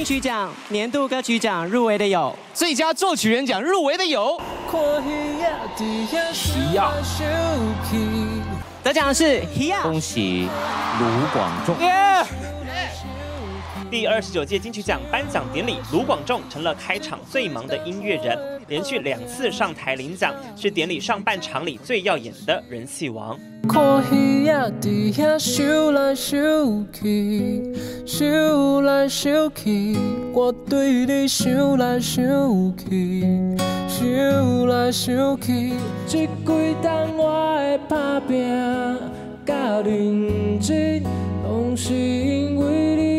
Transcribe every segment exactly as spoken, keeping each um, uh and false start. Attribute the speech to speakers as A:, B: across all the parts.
A: 金曲奖年度歌曲奖入围的有
B: 最佳作曲人奖入围的有
C: 西亚，
A: 得奖的是 Hia。
C: 恭喜卢广仲。
B: 耶！
D: 第二十九届金曲奖颁奖典礼，卢广仲成了开场最忙的音乐人，连续两次上台领奖，是典礼上半场里最耀眼的人气王。
E: 看鱼仔伫遐游来游去，游来游去，我对你想来想去，想来想去，这几冬我的打拼甲认真，拢是因为你。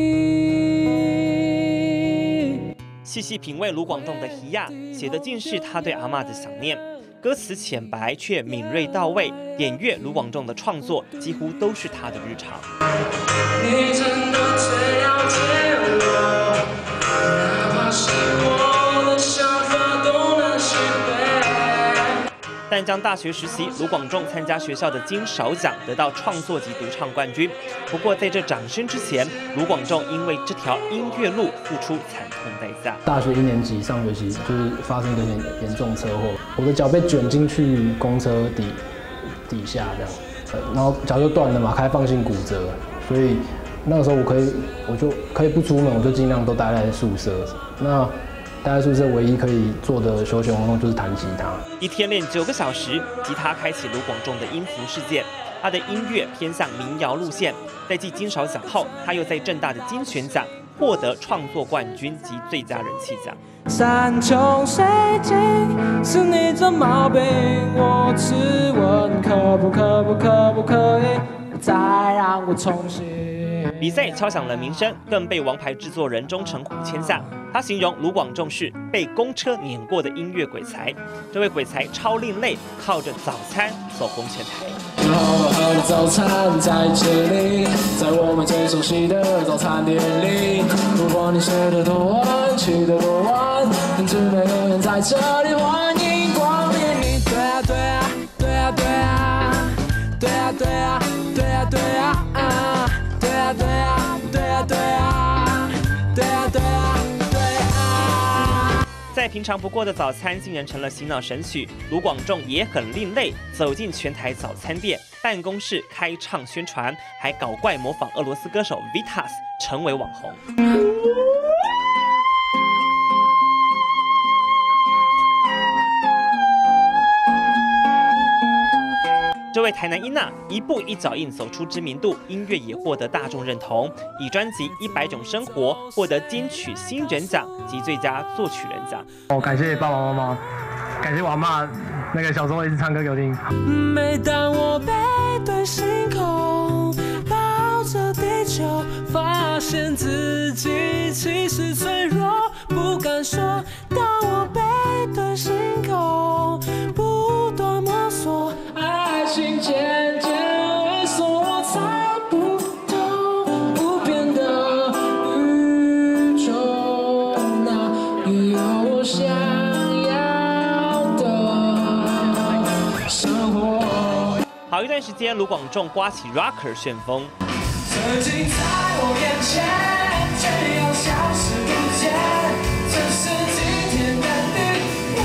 D: 细细品味卢广仲的《鱼仔》，写的尽是他对阿嬷的想念。歌词浅白却敏锐到位，点阅卢广仲的创作几乎都是他的日常。
E: 你真的最了解我，哪怕是我的想法都能实现。
D: 淡江大学实习，卢广仲参加学校的金勺奖，得到创作及独唱冠军。不过在这掌声之前，卢广仲因为这条音乐路付出惨痛代价。
F: 大学一年级上学期就是发生一个严严重车祸，我的脚被卷进去公车底底下这样，然后脚就断了嘛，开放性骨折，所以那个时候我可以我就可以不出门，我就尽量都待在宿舍。那 待在宿舍唯一可以做的休闲活动就是弹吉他，
D: 一天练九个小时，吉他开启卢广仲的音符世界。他的音乐偏向民谣路线，在继金勺奖后，他又在政大的金旋奖获得创作冠军及最佳人气奖。
E: 山穷水尽是你的毛病，我只问可不可不可不可以再让我重新。
D: 比赛敲响了名声，更被王牌制作人钟成虎签下。 他形容卢广仲是被公车碾过的音乐鬼才，这位鬼才超另类，靠着早餐走红全台。
E: 好好的早餐在这里，在我们最熟悉的早餐店里。不管你睡得多晚，起得多晚，同志们永远在这里，欢迎光临。对啊对啊对啊对啊对啊对啊对啊对啊对啊对啊对啊对啊对啊对啊。
D: 再平常不过的早餐，竟然成了洗脑神曲。卢广仲也很另类，走进全台早餐店办公室开唱宣传，还搞怪模仿俄罗斯歌手 Vitas， 成为网红。这位台南音娜一步一脚印走出知名度，音乐也获得大众认同，以专辑《一百种生活》获得金曲新人奖及最佳作曲人奖。
F: 哦，感谢爸爸妈妈，感谢我阿嬷，那个小时候一直唱歌给我听。
E: 每当我背对星空，抱着地球，发现自己其实脆弱，不敢说。当我背对星空，不断摸索。 爱情渐渐萎缩，我猜不透无边的宇宙，哪里有我想要的生活？
D: 好一段时间，卢广仲刮起 rocker 旋风。
E: 曾经在我眼前，却又消失不见，这是今天的你。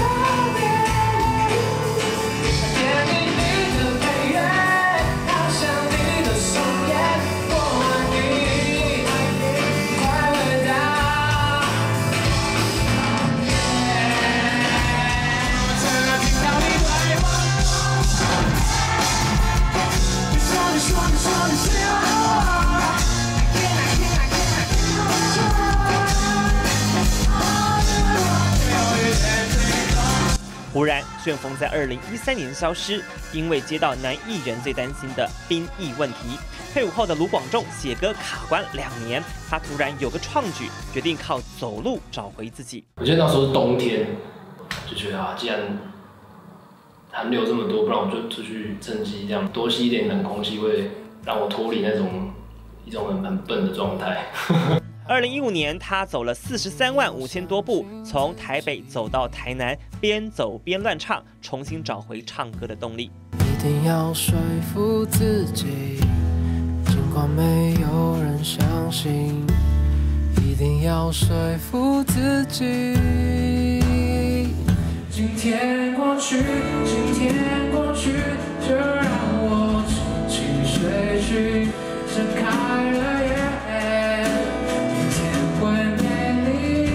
D: 忽然，旋风在二零一三年消失，因为接到男艺人最担心的兵役问题。退伍后的卢广仲写歌卡关两年，他突然有个创举，决定靠走路找回自己。
F: 我记得那时候是冬天，就觉得啊，既然寒流这么多，不然我就出去趁机这样多吸一点冷空气，会让我脱离那种一种很很笨的状态。
D: 二零一五年，他走了四十三万五千多步，从台北走到台南，边走边乱唱，重新找回唱歌的动力。
E: 一定要说服自己，尽管没有人相信，一一定要说服自己。今天过去，今天过去，就让我轻轻睡去，睁开了眼，明天会美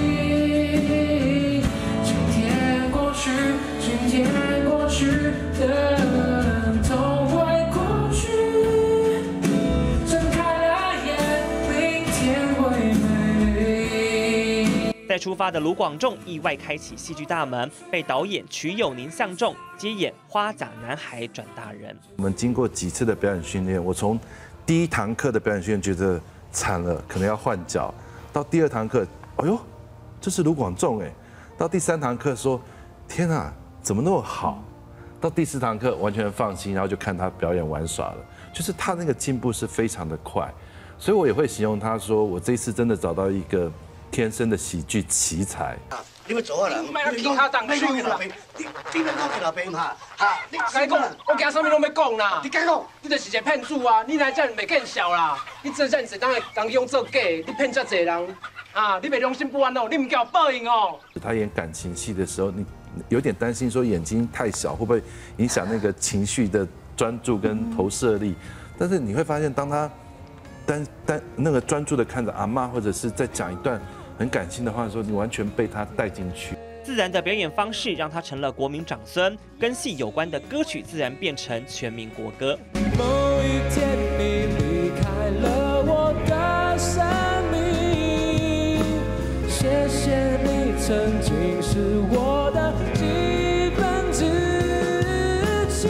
E: 丽。今天过去，今天过去的痛会过去，睁开了眼，明天会美丽。
D: 再出发的卢广仲意外开启戏剧大门，被导演瞿友宁相中，接演《花甲男孩转大人》。
G: 我们经过几次的表演训练，我从第一堂课的表演训练觉得惨了，可能要换角，到第二堂课，哎呦，这是卢广仲哎，到第三堂课说，天啊，怎么那么好？到第四堂课完全放心，然后就看他表演玩耍了，就是他那个进步是非常的快，所以我也会形容他说，我这一次真的找到一个天生的喜剧奇才。
H: 你要做啊人，
I: 卖其他当手啦。
H: 你你要讲去那边哈，哈，你
I: 甲你讲，我惊啥物拢要讲啦。
H: 你敢讲？
I: 你就是一个骗子啊！你来这样袂见笑啦！你做这样子当个当用做假，你骗遮侪人啊！你袂良心不安哦，你唔叫报应哦。
G: 他演感情戏的时候，你有点担心说眼睛太小会不会影响那个情绪的专注跟投射力，但是你会发现，当他单单那个专注的看着阿嬷，或者是在讲一段很感性的话的时候，你完全被他带进去。
D: 自然的表演方式让他成了国民长孙，跟戏有关的歌曲自然变成全民国歌。
E: 某一天你离开了我的生命，谢谢你曾经是我的几分之几，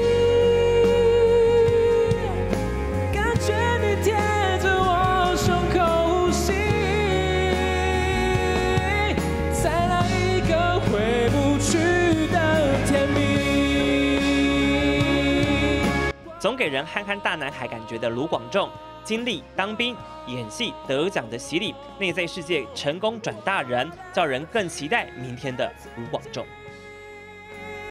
E: 感觉你贴着我胸口呼吸，再来一个回不去的甜蜜。
D: 总给人憨憨大男孩感觉的卢广仲，经历当兵、演戏得奖的洗礼，内在世界成功转大人，叫人更期待明天的卢广仲。